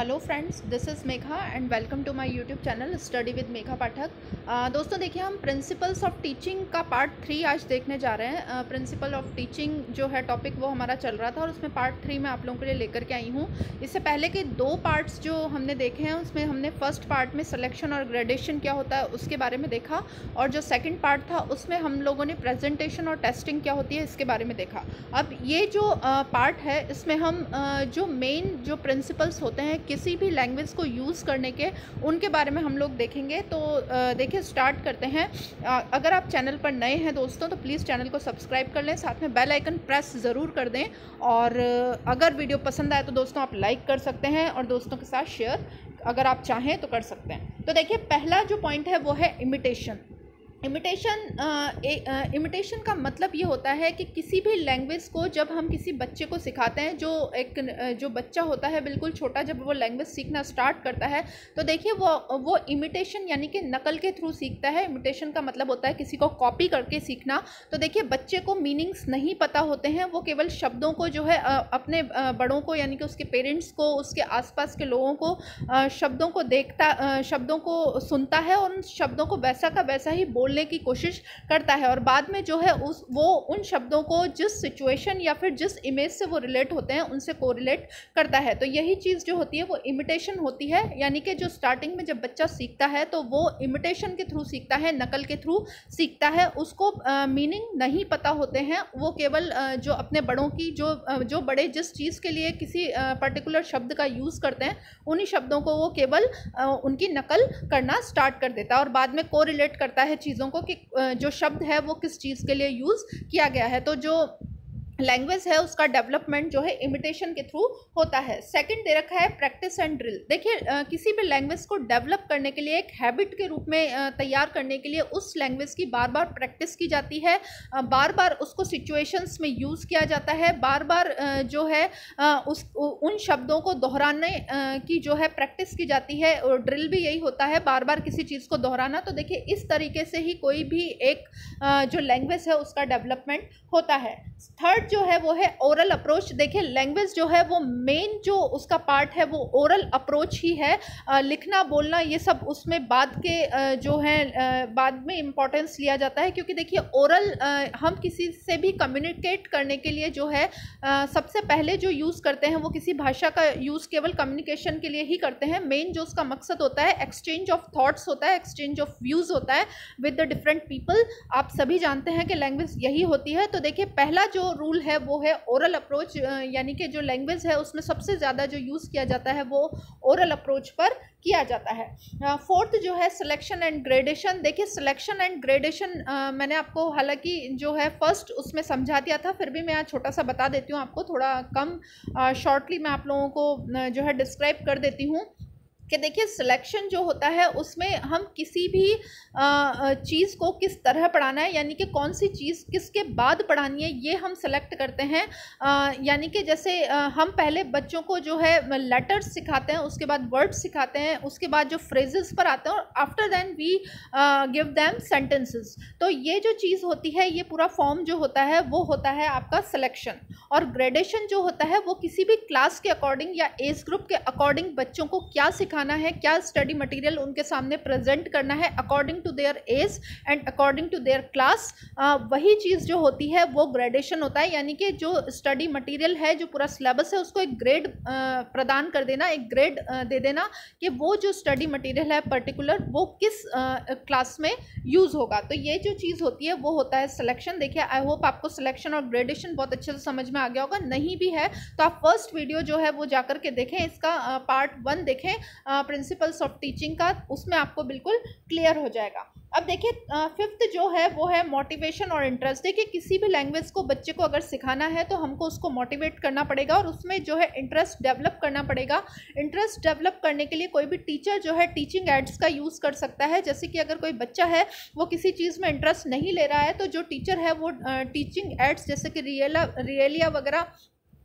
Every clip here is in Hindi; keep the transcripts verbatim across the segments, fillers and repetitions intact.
Hello friends, this is Megha and welcome to my YouTube channel study with Megha Pathak. uh, दोस्तों देखिए, हम प्रिंसिपल्स ऑफ टीचिंग का पार्ट थ्री आज देखने जा रहे हैं। प्रिंसिपल ऑफ टीचिंग जो है टॉपिक वो हमारा चल रहा था और उसमें पार्ट थ्री मैं आप लोगों के लिए लेकर के आई हूँ। इससे पहले के दो पार्ट्स जो हमने देखे हैं उसमें हमने फर्स्ट पार्ट में सिलेक्शन और ग्रेडेशन क्या होता है उसके बारे में देखा, और जो सेकेंड पार्ट था उसमें हम लोगों ने प्रेजेंटेशन और टेस्टिंग क्या होती है इसके बारे में देखा। अब ये जो पार्ट uh, है इसमें हम uh, जो मेन जो प्रिंसिपल्स होते हैं किसी भी लैंग्वेज को यूज़ करने के, उनके बारे में हम लोग देखेंगे। तो देखिए स्टार्ट करते हैं। अगर आप चैनल पर नए हैं दोस्तों तो प्लीज़ चैनल को सब्सक्राइब कर लें, साथ में बेल आइकन प्रेस ज़रूर कर दें, और अगर वीडियो पसंद आए तो दोस्तों आप लाइक कर सकते हैं और दोस्तों के साथ शेयर अगर आप चाहें तो कर सकते हैं। तो देखिए पहला जो पॉइंट है वो है इमिटेशन। इमिटेशन इमिटेशन का मतलब ये होता है कि किसी भी लैंग्वेज को जब हम किसी बच्चे को सिखाते हैं, जो एक जो बच्चा होता है बिल्कुल छोटा, जब वो लैंग्वेज सीखना स्टार्ट करता है तो देखिए वो वो इमिटेशन यानी कि नकल के थ्रू सीखता है। इमिटेशन का मतलब होता है किसी को कॉपी करके सीखना। तो देखिए बच्चे को मीनिंग्स नहीं पता होते हैं, वो केवल शब्दों को जो है अपने बड़ों को यानी कि उसके पेरेंट्स को, उसके आसपास के लोगों को शब्दों को देखता शब्दों को सुनता है और उन शब्दों को वैसा का वैसा ही बोल की कोशिश करता है, और बाद में जो है उस वो उन शब्दों को जिस सिचुएशन या फिर जिस इमेज से वो रिलेट होते हैं उनसे कोरिलेट करता है। तो यही चीज़ जो होती है वो इमिटेशन होती है। यानी कि जो स्टार्टिंग में जब बच्चा सीखता है तो वो इमिटेशन के थ्रू सीखता है, नकल के थ्रू सीखता है। उसको मीनिंग uh, नहीं पता होते हैं, वो केवल uh, जो अपने बड़ों की जो uh, जो बड़े जिस चीज़ के लिए किसी पर्टिकुलर uh, शब्द का यूज़ करते हैं उन्हीं शब्दों को वो केवल uh, उनकी नकल करना स्टार्ट कर देता है, और बाद में कोरिलेट करता है चीज़ों को कि जो शब्द है वो किस चीज़ के लिए यूज़ किया गया है। तो जो लैंग्वेज है उसका डेवलपमेंट जो है इमिटेशन के थ्रू होता है। सेकंड दे रखा है प्रैक्टिस एंड ड्रिल। देखिए किसी भी लैंग्वेज को डेवलप करने के लिए, एक हैबिट के रूप में तैयार करने के लिए उस लैंग्वेज की बार बार प्रैक्टिस की जाती है, बार बार उसको सिचुएशंस में यूज़ किया जाता है, बार बार जो है उस उन शब्दों को दोहराने की जो है प्रैक्टिस की जाती है, और ड्रिल भी यही होता है, बार बार किसी चीज़ को दोहराना। तो देखिए इस तरीके से ही कोई भी एक जो लैंग्वेज है उसका डेवलपमेंट होता है। थर्ड जो है वो है ओरल अप्रोच। देखिए लैंग्वेज जो है वो मेन जो उसका पार्ट है वो ओरल अप्रोच ही है। आ, लिखना बोलना ये सब उसमें बाद के आ, जो है आ, बाद में इम्पोर्टेंस लिया जाता है, क्योंकि देखिए ओरल हम किसी से भी कम्युनिकेट करने के लिए जो है आ, सबसे पहले जो यूज़ करते हैं वो किसी भाषा का यूज़ केवल कम्युनिकेशन के लिए ही करते हैं। मेन जो उसका मकसद होता है एक्सचेंज ऑफ थॉट्स होता है, एक्सचेंज ऑफ व्यूज़ होता है विद द डिफरेंट पीपल। आप सभी जानते हैं कि लैंग्वेज यही होती है। तो देखिए पहला जो रूल है वो है ओरल अप्रोच, यानी कि जो लैंग्वेज है उसमें सबसे ज़्यादा जो यूज़ किया जाता है वो ओरल अप्रोच पर किया जाता है। फोर्थ जो है सिलेक्शन एंड ग्रेडेशन। देखिए सिलेक्शन एंड ग्रेडेशन मैंने आपको हालांकि जो है फर्स्ट उसमें समझा दिया था, फिर भी मैं आज छोटा सा बता देती हूँ आपको, थोड़ा कम शॉर्टली मैं आप लोगों को जो है डिस्क्राइब कर देती हूँ कि देखिए सिलेक्शन जो होता है उसमें हम किसी भी चीज़ को किस तरह पढ़ाना है, यानी कि कौन सी चीज़ किसके बाद पढ़ानी है, ये हम सेलेक्ट करते हैं। यानी कि जैसे हम पहले बच्चों को जो है लेटर्स सिखाते हैं, उसके बाद वर्ड्स सिखाते हैं, उसके बाद जो फ्रेजेस पर आते हैं, और after then we give them sentences. तो ये जो चीज़ होती है, ये पूरा फॉर्म जो होता है वो होता है आपका सिलेक्शन। और ग्रेडेशन जो होता है वो किसी भी क्लास के अकॉर्डिंग या एज ग्रुप के अकॉर्डिंग बच्चों को क्या सिखाना है, क्या स्टडी मटेरियल उनके सामने प्रेजेंट करना है according to their age and according to their class, वही चीज़ जो होती है वो ग्रेडेशन होता है। यानी कि जो स्टडी मटेरियल है, जो पूरा सिलेबस है, उसको एक ग्रेड प्रदान कर देना, एक ग्रेड दे देना कि वो जो स्टडी मटेरियल है पर्टिकुलर वो किस क्लास में यूज़ होगा। तो ये जो चीज़ होती है वो होता है सिलेक्शन। देखिए आई होप आपको सिलेक्शन और ग्रेडेशन बहुत अच्छे से समझ में आ गया होगा। नहीं भी है तो आप फर्स्ट वीडियो जो है वो जाकर के देखें, इसका पार्ट वन देखें प्रिंसिपल्स ऑफ टीचिंग का, उसमें आपको बिल्कुल क्लियर हो जाएगा। अब देखिए फिफ्थ जो है वो है मोटिवेशन और इंटरेस्ट। देखिए किसी भी लैंग्वेज को बच्चे को अगर सिखाना है तो हमको उसको मोटिवेट करना पड़ेगा और उसमें जो है इंटरेस्ट डेवलप करना पड़ेगा। इंटरेस्ट डेवलप करने के लिए कोई भी टीचर जो है टीचिंग एड्स का यूज़ कर सकता है। जैसे कि अगर कोई बच्चा है वो किसी चीज़ में इंटरेस्ट नहीं ले रहा है तो जो टीचर है वो टीचिंग एड्स जैसे कि रियला रियलिया वगैरह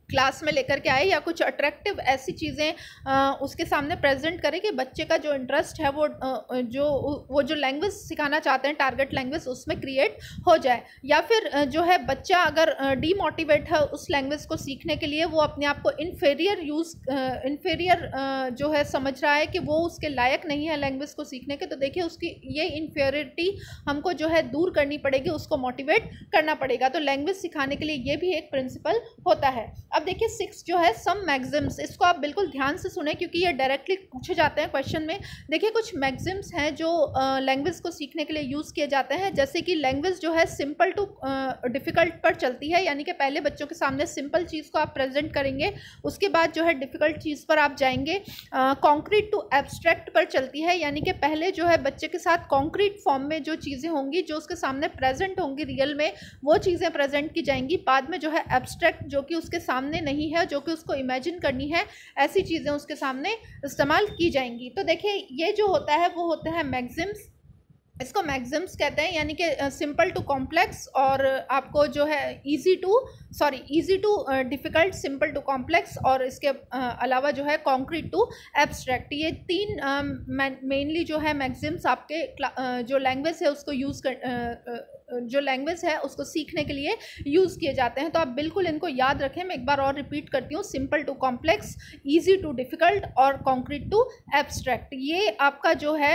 क्लास में लेकर के आए, या कुछ अट्रैक्टिव ऐसी चीज़ें उसके सामने प्रेजेंट करें कि बच्चे का जो इंटरेस्ट है वो आ, जो वो जो लैंग्वेज सिखाना चाहते हैं, टारगेट लैंग्वेज, उसमें क्रिएट हो जाए। या फिर जो है बच्चा अगर डीमोटिवेट है उस लैंग्वेज को सीखने के लिए, वो अपने आप को इन्फेरियर यूज़ इन्फेरियर जो है समझ रहा है कि वो उसके लायक नहीं है लैंग्वेज को सीखने के, तो देखिए उसकी ये इन्फेरियरिटी हमको जो है दूर करनी पड़ेगी, उसको मोटिवेट करना पड़ेगा। तो लैंग्वेज सिखाने के लिए ये भी एक प्रिंसिपल होता है। अब देखिए सिक्स जो है सम मैक्सिम्स, इसको आप बिल्कुल ध्यान से सुने क्योंकि ये डायरेक्टली पूछे जाते हैं क्वेश्चन में। देखिए कुछ मैक्सिम्स हैं जो लैंग्वेज को सीखने के लिए यूज़ किए जाते हैं, जैसे कि लैंग्वेज जो है सिंपल टू डिफ़िकल्ट पर चलती है, यानी कि पहले बच्चों के सामने सिंपल चीज़ को आप प्रेजेंट करेंगे, उसके बाद जो है डिफ़िकल्ट चीज़ पर आप जाएंगे। कॉन्क्रीट टू एब्स्ट्रैक्ट पर चलती है, यानी कि पहले जो है बच्चे के साथ कॉन्क्रीट फॉर्म में जो चीज़ें होंगी, जो उसके सामने प्रेजेंट होंगी रियल में, वो चीज़ें प्रेजेंट की जाएंगी। बाद में जो है एब्स्ट्रैक्ट, जो कि उसके सामने नहीं है, जो कि उसको इमेजिन करनी है, ऐसी चीज़ें उसके सामने इस्तेमाल की जाएंगी। तो देखिए ये जो होता है वो होते हैं मैक्सिम्स, इसको मैक्सिम्स कहते हैं, यानी कि सिंपल टू कॉम्प्लेक्स, और आपको जो है easy to sorry easy to difficult, simple to complex, और इसके अलावा जो है कॉन्क्रीट टू एब्स्ट्रैक्ट। ये तीन मेनली जो है मैक्सिम्स आपके जो लैंग्वेज है उसको यूज़ कर जो लैंग्वेज है उसको सीखने के लिए यूज़ किए जाते हैं। तो आप बिल्कुल इनको याद रखें। मैं एक बार और रिपीट करती हूँ, simple to complex, easy to difficult और कॉन्क्रीट टू एब्स्ट्रैक्ट। ये आपका जो है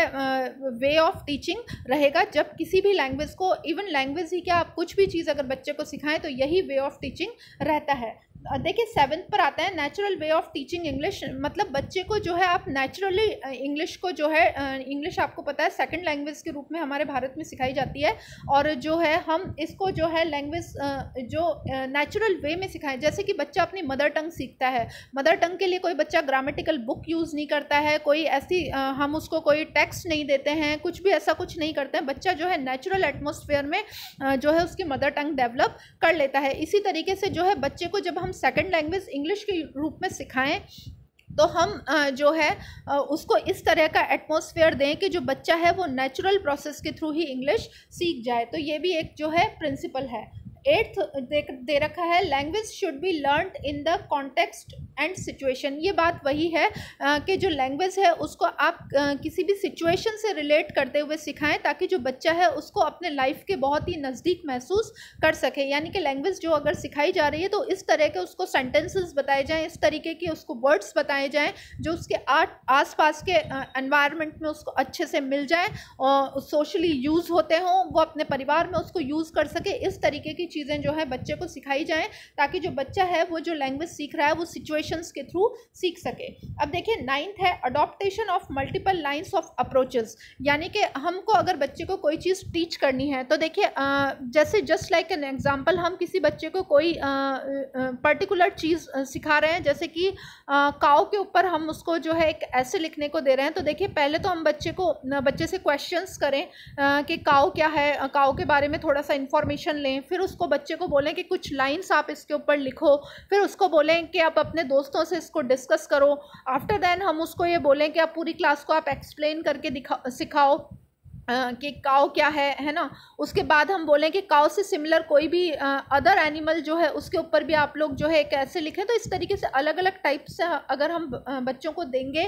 वे ऑफ टीचिंग रहेगा जब किसी भी लैंग्वेज को, इवन लैंग्वेज ही क्या, आप कुछ भी चीज़ अगर बच्चे को सिखाएं तो यही वे ऑफ टीचिंग रहता है। देखिए सेवेंथ पर आता है natural way of teaching English, मतलब बच्चे को जो है आप नेचुरली इंग्लिश को जो है, इंग्लिश आपको पता है सेकंड लैंग्वेज के रूप में हमारे भारत में सिखाई जाती है, और जो है हम इसको जो है लैंग्वेज जो नेचुरल वे में सिखाएं। जैसे कि बच्चा अपनी मदर टंग सीखता है, मदर टंग के लिए कोई बच्चा ग्रामेटिकल बुक यूज़ नहीं करता है, कोई ऐसी हम उसको कोई टेक्स्ट नहीं देते हैं, कुछ भी ऐसा कुछ नहीं करते हैं। बच्चा जो है नेचुरल एटमॉस्फेयर में जो है उसकी मदर टंग डेवलप कर लेता है। इसी तरीके से जो है बच्चे को जब हम सेकंड लैंग्वेज इंग्लिश के रूप में सिखाएं तो हम जो है उसको इस तरह का एटमॉस्फेयर दें कि जो बच्चा है वो नेचुरल प्रोसेस के थ्रू ही इंग्लिश सीख जाए। तो ये भी एक जो है प्रिंसिपल है। एट्थ दे, दे रखा है language should be learned in the context and situation. ये बात वही है आ, कि जो लैंग्वेज है उसको आप आ, किसी भी सिचुएशन से रिलेट करते हुए सिखाएं, ताकि जो बच्चा है उसको अपने लाइफ के बहुत ही नज़दीक महसूस कर सके। यानी कि लैंग्वेज जो अगर सिखाई जा रही है तो इस तरह के उसको सेंटेंसेस बताए जाएं, इस तरीके की उसको वर्ड्स बताए जाएं जो उसके आस पास के एनवायरनमेंट में उसको अच्छे से मिल जाए और सोशली यूज़ होते हों, वो अपने परिवार में उसको यूज़ कर सके। इस तरीके की चीज़ें जो है बच्चे को सिखाई जाएं ताकि जो बच्चा है वो जो लैंग्वेज सीख रहा है वो सिचुएशंस के थ्रू सीख सके। अब देखिए नाइन्थ है adaptation of multiple lines of approaches. यानी कि हमको अगर बच्चे को कोई चीज़ टीच करनी है तो देखिए जैसे जस्ट लाइक एन एग्जांपल, हम किसी बच्चे को कोई पर्टिकुलर चीज़ सिखा रहे हैं, जैसे कि काऊ के ऊपर हम उसको जो है एक ऐसे लिखने को दे रहे हैं। तो देखिए पहले तो हम बच्चे को बच्चे से क्वेश्चंस करें कि काऊ क्या है, काऊ के बारे में थोड़ा सा इंफॉर्मेशन लें, फिर उसको बच्चे को बोलें कि कुछ लाइंस आप इसके ऊपर लिखो, फिर उसको बोलें कि आप अपने दोस्तों से इसको डिस्कस करो। आफ्टर देन हम उसको ये बोलें कि आप पूरी क्लास को आप एक्सप्लेन करके दिखा सिखाओ कि काऊ क्या है है ना। उसके बाद हम बोलें कि काऊ से सिमिलर कोई भी अदर एनिमल जो है उसके ऊपर भी आप लोग जो है कैसे लिखें। तो इस तरीके से अलग अलग टाइप से अगर हम बच्चों को देंगे,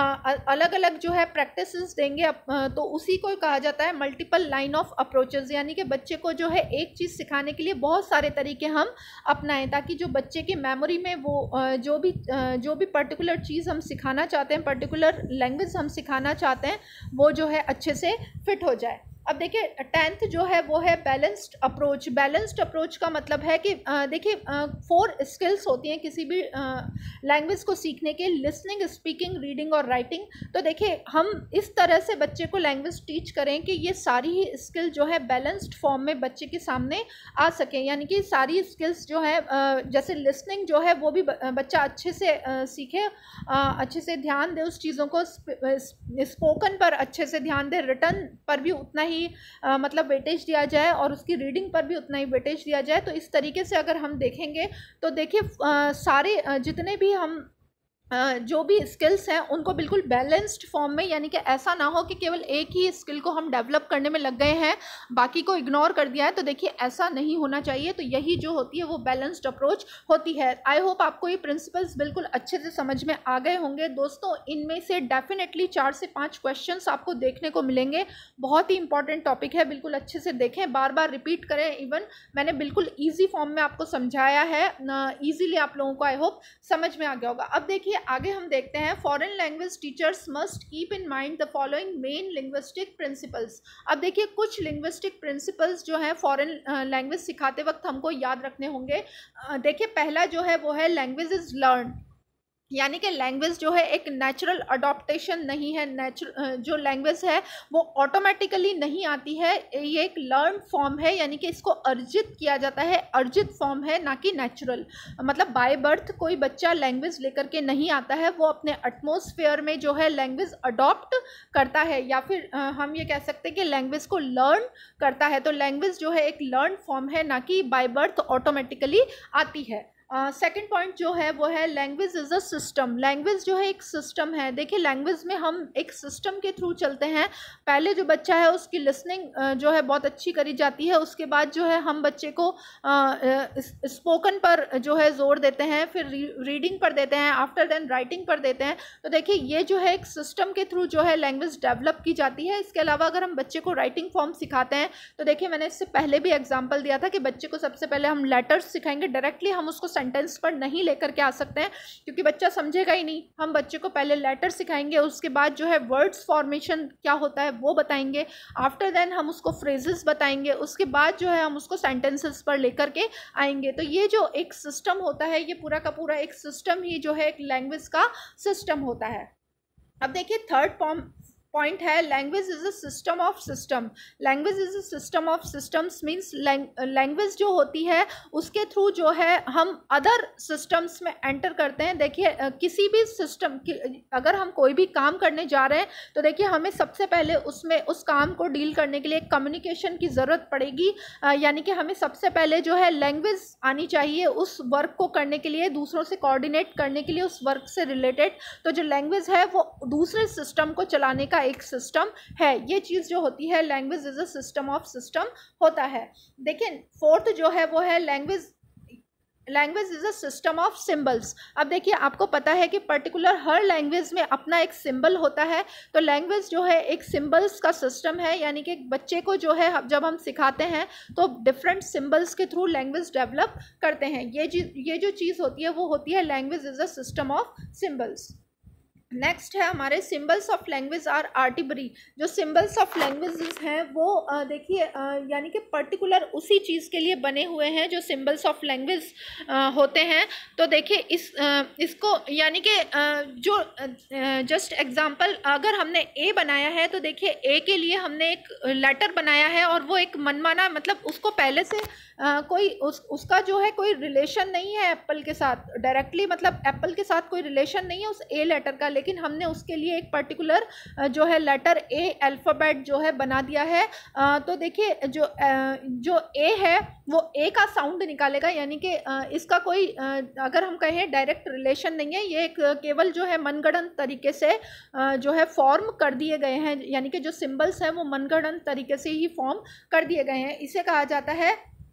अलग अलग जो है प्रैक्टिसेस देंगे, तो उसी को कहा जाता है मल्टीपल लाइन ऑफ अप्रोचेस। यानी कि बच्चे को जो है एक चीज़ सिखाने के लिए बहुत सारे तरीके हम अपनाएं, ताकि जो बच्चे की मेमोरी में वो जो भी जो भी पर्टिकुलर चीज़ हम सिखाना चाहते हैं, पर्टिकुलर लैंग्वेज हम सिखाना चाहते हैं, वो जो है अच्छे से फिट हो जाए। अब देखिए टेंथ जो है वो है बैलेंस्ड अप्रोच। बैलेंस्ड अप्रोच का मतलब है कि देखिए फोर स्किल्स होती हैं किसी भी लैंग्वेज को सीखने के, लिसनिंग, स्पीकिंग, रीडिंग और राइटिंग। तो देखिए हम इस तरह से बच्चे को लैंग्वेज टीच करें कि ये सारी ही स्किल जो है बैलेंस्ड फॉर्म में बच्चे के सामने आ सकें। यानी कि सारी स्किल्स जो है, जैसे लिसनिंग जो है वो भी बच्चा अच्छे से सीखे, अच्छे से ध्यान दे उस चीज़ों को, स्पोकन पर अच्छे से ध्यान दे, रिटन पर भी उतना ही आ, मतलब वेटेज दिया जाए और उसकी रीडिंग पर भी उतना ही वेटेज दिया जाए। तो इस तरीके से अगर हम देखेंगे तो देखिए सारे जितने भी हम जो भी स्किल्स हैं उनको बिल्कुल बैलेंस्ड फॉर्म में, यानी कि ऐसा ना हो कि केवल एक ही स्किल को हम डेवलप करने में लग गए हैं, बाकी को इग्नोर कर दिया है। तो देखिए ऐसा नहीं होना चाहिए। तो यही जो होती है वो बैलेंस्ड अप्रोच होती है। आई होप आपको ये प्रिंसिपल्स बिल्कुल अच्छे से समझ में आ गए होंगे। दोस्तों इनमें से डेफिनेटली चार से पाँच क्वेश्चंस आपको देखने को मिलेंगे। बहुत ही इंपॉर्टेंट टॉपिक है, बिल्कुल अच्छे से देखें, बार बार रिपीट करें। इवन मैंने बिल्कुल ईजी फॉर्म में आपको समझाया है, ईजीली आप लोगों को आई होप समझ में आ गया होगा। अब देखिए आगे हम देखते हैं, foreign language teachers must keep in mind the following main linguistic principles. अब देखिए कुछ लिंग्विस्टिक प्रिंसिपल्स जो है फॉरेन लैंग्वेज सिखाते वक्त हमको याद रखने होंगे। देखिए पहला जो है वो है लैंग्वेज इज लर्न, यानी कि लैंग्वेज जो है एक नेचुरल अडॉप्टेशन नहीं है। नेचुरल जो लैंग्वेज है वो ऑटोमेटिकली नहीं आती है, ये एक लर्न फॉर्म है, यानी कि इसको अर्जित किया जाता है, अर्जित फॉर्म है, ना कि नेचुरल। मतलब बाय बर्थ कोई बच्चा लैंग्वेज लेकर के नहीं आता है, वो अपने एटमॉस्फेयर में जो है लैंग्वेज अडॉप्ट करता है, या फिर हम ये कह सकते हैं कि लैंग्वेज को लर्न करता है। तो लैंग्वेज जो है एक लर्न फॉर्म है, ना कि बाय बर्थ ऑटोमेटिकली आती है। सेकंड uh, पॉइंट जो है वो है language is a system. Language जो है एक सिस्टम है। देखिए लैंग्वेज में हम एक सिस्टम के थ्रू चलते हैं। पहले जो बच्चा है उसकी लिसनिंग uh, जो है बहुत अच्छी करी जाती है, उसके बाद जो है हम बच्चे को स्पोकन uh, uh, पर जो है जोर देते हैं, फिर रीडिंग पर देते हैं, आफ्टर देन राइटिंग पर देते हैं। तो देखिए ये जो है एक सिस्टम के थ्रू जो है लैंग्वेज डेवलप की जाती है। इसके अलावा अगर हम बच्चे को राइटिंग फॉर्म सिखाते हैं तो देखिए मैंने इससे पहले भी एग्जाम्पल दिया था कि बच्चे को सबसे पहले हम लेटर्स सिखाएंगे, डायरेक्टली हम उसको सेंटेंस पर नहीं लेकर के आ सकते हैं क्योंकि बच्चा समझेगा ही नहीं। हम बच्चे को पहले लेटर सिखाएंगे, उसके बाद जो है वर्ड्स फॉर्मेशन क्या होता है वो बताएंगे, आफ्टर देन हम उसको फ्रेजेस बताएंगे, उसके बाद जो है हम उसको सेंटेंसेस पर लेकर के आएंगे। तो ये जो एक सिस्टम होता है, ये पूरा का पूरा एक सिस्टम ही जो है एक लैंग्वेज का सिस्टम होता है। अब देखिए थर्ड फॉर्म पॉइंट है language is a system of system. Language is a system of systems means language जो होती है उसके थ्रू जो है हम अदर सिस्टम्स में एंटर करते हैं। देखिए किसी भी सिस्टम की अगर हम कोई भी काम करने जा रहे हैं तो देखिए हमें सबसे पहले उसमें उस काम को डील करने के लिए कम्युनिकेशन की ज़रूरत पड़ेगी, यानी कि हमें सबसे पहले जो है लैंग्वेज आनी चाहिए उस वर्क को करने के लिए, दूसरों से कोऑर्डिनेट करने के लिए, उस वर्क से रिलेटेड। तो जो लैंग्वेज है वो दूसरे सिस्टम को चलाने का एक सिस्टम है। ये चीज जो होती है language is a system of system होता है। देखिए फोर्थ जो है वो है language language is a system of symbols. अब देखिए आपको पता है कि पर्टिकुलर हर लैंग्वेज में अपना एक सिंबल होता है। तो लैंग्वेज जो है एक सिंबल्स का सिस्टम है, यानी कि बच्चे को जो है जब हम सिखाते हैं तो डिफरेंट सिंबल्स के थ्रू लैंग्वेज डेवलप करते हैं। ये ये जो चीज़ होती है वो होती है language is a system of symbols. Next है हमारे symbols of language are arbitrary. जो सिंबल्स ऑफ लैंग्वेजेस हैं वो देखिए यानी कि पर्टिकुलर उसी चीज़ के लिए बने हुए हैं जो सिंबल्स ऑफ लैंग्वेज होते हैं। तो देखिए इस आ, इसको यानी कि जो जस्ट एग्जांपल अगर हमने ए बनाया है तो देखिए ए के लिए हमने एक लेटर बनाया है और वो एक मनमाना, मतलब उसको पहले से आ, कोई उस उसका जो है कोई रिलेशन नहीं है एप्पल के साथ डायरेक्टली, मतलब एप्पल के साथ कोई रिलेशन नहीं है उस ए लेटर का, लेकिन हमने उसके लिए एक पर्टिकुलर जो है लेटर ए अल्फ़ाबेट जो है बना दिया है। आ, तो देखिए जो आ, जो ए है वो ए का साउंड निकालेगा, यानी कि इसका कोई आ, अगर हम कहें डायरेक्ट रिलेशन नहीं है, ये एक केवल जो है मनगढ़ंत तरीके से आ, जो है फॉर्म कर दिए गए हैं, यानी कि जो सिंबल्स हैं वो मनगढ़ंत तरीके से ही फॉर्म कर दिए गए हैं। इसे कहा जाता है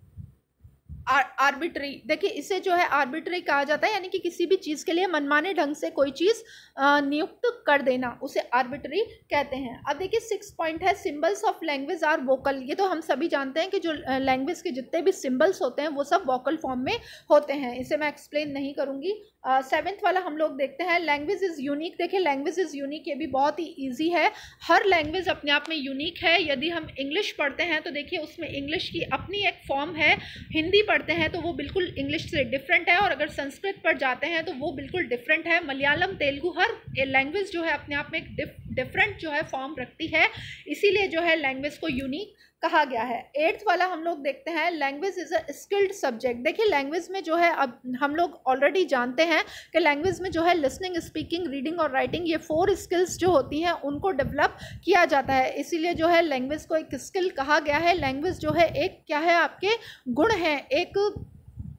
आर्बिट्री। देखिए इसे जो है आर्बिट्री कहा जाता है, यानी कि किसी भी चीज़ के लिए मनमाने ढंग से कोई चीज़ नियुक्त कर देना, उसे आर्बिट्री कहते हैं। अब देखिए सिक्स पॉइंट है symbols of language are vocal. ये तो हम सभी जानते हैं कि जो लैंग्वेज के जितने भी सिंबल्स होते हैं वो सब वोकल फॉर्म में होते हैं, इसे मैं एक्सप्लेन नहीं करूँगी। सेवेंथ uh, वाला हम लोग देखते हैं लैंग्वेज इज़ यूनिक। देखिए लैंग्वेज इज़ यूनिक ये भी बहुत ही ईजी है, हर लैंग्वेज अपने आप में यूनिक है। यदि हम इंग्लिश पढ़ते हैं तो देखिए उसमें इंग्लिश की अपनी एक फॉर्म है, हिंदी पढ़ते हैं तो वो बिल्कुल इंग्लिश से डिफरेंट है, और अगर संस्कृत पढ़ जाते हैं तो वो बिल्कुल डिफरेंट है। मलयालम, तेलुगु, हर लैंग्वेज जो है अपने आप में एक डिफरेंट जो है फॉर्म रखती है, इसीलिए जो है लैंग्वेज को यूनिक कहा गया है। एट्थ वाला हम लोग देखते हैं language is a skilled subject. देखिए लैंग्वेज में जो है अब हम लोग ऑलरेडी जानते हैं कि लैंग्वेज में जो है लिसनिंग, स्पीकिंग, रीडिंग और राइटिंग, ये फोर स्किल्स जो होती हैं उनको डेवलप किया जाता है, इसीलिए जो है लैंग्वेज को एक स्किल कहा गया है। लैंग्वेज जो है एक क्या है, आपके गुण हैं, एक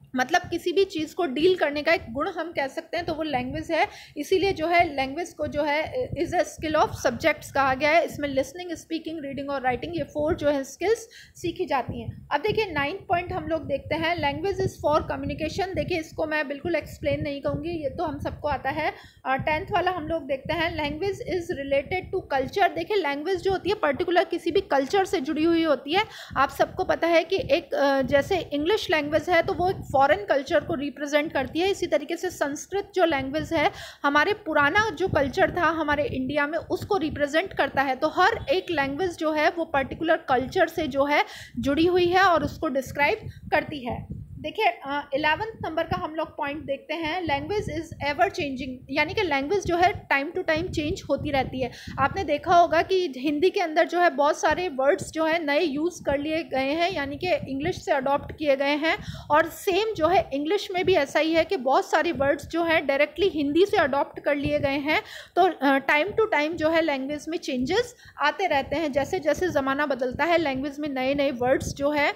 मतलब किसी भी चीज़ को डील करने का एक गुण हम कह सकते हैं, तो वो लैंग्वेज है। इसीलिए जो है लैंग्वेज को जो है is a skill of subjects कहा गया है। इसमें लिसनिंग, स्पीकिंग, रीडिंग और राइटिंग, ये फोर जो है स्किल्स सीखी जाती हैं। अब देखिए नाइन्थ पॉइंट हम लोग देखते हैं, लैंग्वेज इज़ फॉर कम्युनिकेशन। देखिए इसको मैं बिल्कुल एक्सप्लेन नहीं कहूँगी, ये तो हम सबको आता है। टेंथ वाला हम लोग देखते हैं, language is related to culture. देखिए लैंग्वेज जो होती है पर्टिकुलर किसी भी कल्चर से जुड़ी हुई होती है। आप सबको पता है कि एक जैसे इंग्लिश लैंग्वेज है तो वो एक फॉरेन कल्चर को रिप्रेजेंट करती है। इसी तरीके से संस्कृत जो लैंग्वेज है हमारे पुराना जो कल्चर था हमारे इंडिया में उसको रिप्रेजेंट करता है। तो हर एक लैंग्वेज जो है वो पर्टिकुलर कल्चर से जो है जुड़ी हुई है और उसको डिस्क्राइब करती है। देखिए इलेवेंथ नंबर का हम लोग पॉइंट देखते हैं, लैंग्वेज इज़ एवर चेंजिंग। यानी कि लैंग्वेज जो है टाइम टू टाइम चेंज होती रहती है। आपने देखा होगा कि हिंदी के अंदर जो है बहुत सारे वर्ड्स जो है नए यूज़ कर लिए गए हैं, यानी कि इंग्लिश से अडॉप्ट किए गए हैं। और सेम जो है इंग्लिश में भी ऐसा ही है कि बहुत सारे वर्ड्स जो है डायरेक्टली हिंदी से अडॉप्ट कर लिए गए हैं। तो टाइम टू टाइम जो है लैंग्वेज में चेंजेस आते रहते हैं। जैसे जैसे ज़माना बदलता है लैंग्वेज में नए नए वर्ड्स जो है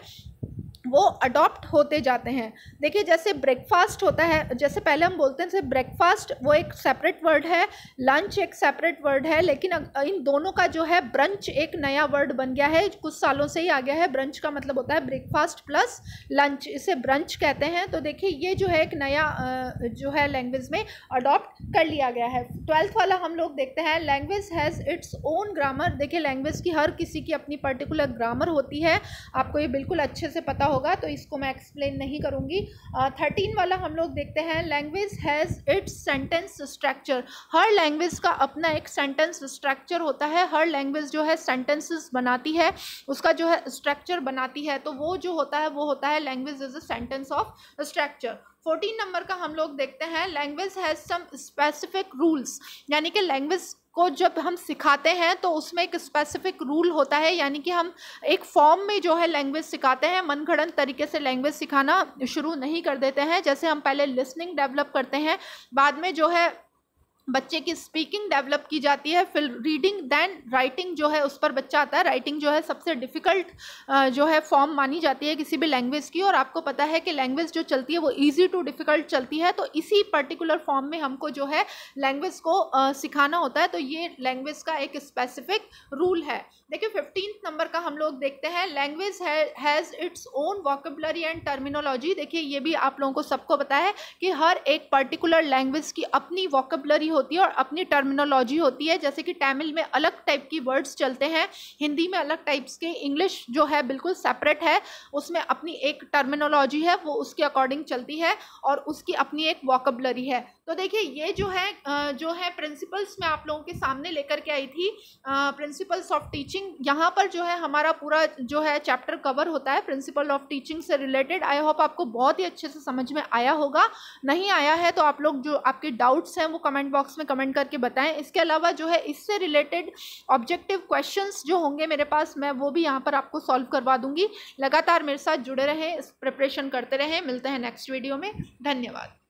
वो अडॉप्ट होते जाते हैं। देखिए जैसे ब्रेकफास्ट होता है, जैसे पहले हम बोलते हैं जैसे ब्रेकफास्ट वो एक सेपरेट वर्ड है, लंच एक सेपरेट वर्ड है, लेकिन इन दोनों का जो है ब्रंच एक नया वर्ड बन गया है, कुछ सालों से ही आ गया है। ब्रंच का मतलब होता है ब्रेकफास्ट प्लस लंच, इसे ब्रंच कहते हैं। तो देखिए ये जो है एक नया जो है लैंग्वेज में अडॉप्ट कर लिया गया है। ट्वेल्थ वाला हम लोग देखते हैं, language has its own grammar. देखिए लैंग्वेज की हर किसी की अपनी पर्टिकुलर ग्रामर होती है, आपको ये बिल्कुल अच्छे से पता होगा, तो इसको मैं एक्सप्लेन नहीं करूंगी। थर्टीन वाला हम लोग देखते हैं, language has its sentence structure. हर लैंग्वेज का अपना एक सेंटेंस स्ट्रक्चर होता है। हर लैंग्वेज जो है सेंटेंसेस बनाती है, उसका जो है स्ट्रक्चर बनाती है, तो वो जो होता है वो होता है language is a sentence of structure. Fourteen number का हम लोग देखते हैं, language has some specific rules. यानी कि लैंग्वेज को जब हम सिखाते हैं तो उसमें एक स्पेसिफिक रूल होता है, यानी कि हम एक फॉर्म में जो है लैंग्वेज सिखाते हैं, मनगढ़ंत तरीके से लैंग्वेज सिखाना शुरू नहीं कर देते हैं। जैसे हम पहले लिसनिंग डेवलप करते हैं, बाद में जो है बच्चे की स्पीकिंग डेवलप की जाती है, फिर रीडिंग, देन राइटिंग जो है उस पर बच्चा आता है। राइटिंग जो है सबसे डिफ़िकल्ट जो है फॉर्म मानी जाती है किसी भी लैंग्वेज की, और आपको पता है कि लैंग्वेज जो चलती है वो इजी टू डिफ़िकल्ट चलती है। तो इसी पर्टिकुलर फॉर्म में हमको जो है लैंग्वेज को uh, सिखाना होता है। तो ये लैंग्वेज का एक स्पेसिफिक रूल है। देखिए फिफ्टीन नंबर का हम लोग देखते हैं, language has its own vocabulary and terminology. देखिए ये भी आप लोगों को सबको पता है कि हर एक पर्टिकुलर लैंग्वेज की अपनी वोकेबुलरी होती है और अपनी टर्मिनोलॉजी होती है। जैसे कि तमिल में अलग टाइप की वर्ड्स चलते हैं, हिंदी में अलग टाइप्स के, इंग्लिश जो है बिल्कुल सेपरेट है, उसमें अपनी एक टर्मिनोलॉजी है, वो उसके अकॉर्डिंग चलती है और उसकी अपनी एक वोकेबुलरी है। तो देखिए ये जो है जो है प्रिंसिपल्स मैं आप लोगों के सामने लेकर के आई थी, प्रिंसिपल्स ऑफ टीचिंग। यहाँ पर जो है हमारा पूरा जो है चैप्टर कवर होता है प्रिंसिपल ऑफ टीचिंग से रिलेटेड। आई होप आपको बहुत ही अच्छे से समझ में आया होगा। नहीं आया है तो आप लोग जो आपके डाउट्स हैं वो कमेंट बॉक्स में कमेंट करके बताएं। इसके अलावा जो है इससे रिलेटेड ऑब्जेक्टिव क्वेश्चंस जो होंगे मेरे पास, मैं वो भी यहाँ पर आपको सॉल्व करवा दूंगी। लगातार मेरे साथ जुड़े रहें, प्रिपरेशन करते रहें। मिलते हैं नेक्स्ट वीडियो में। धन्यवाद।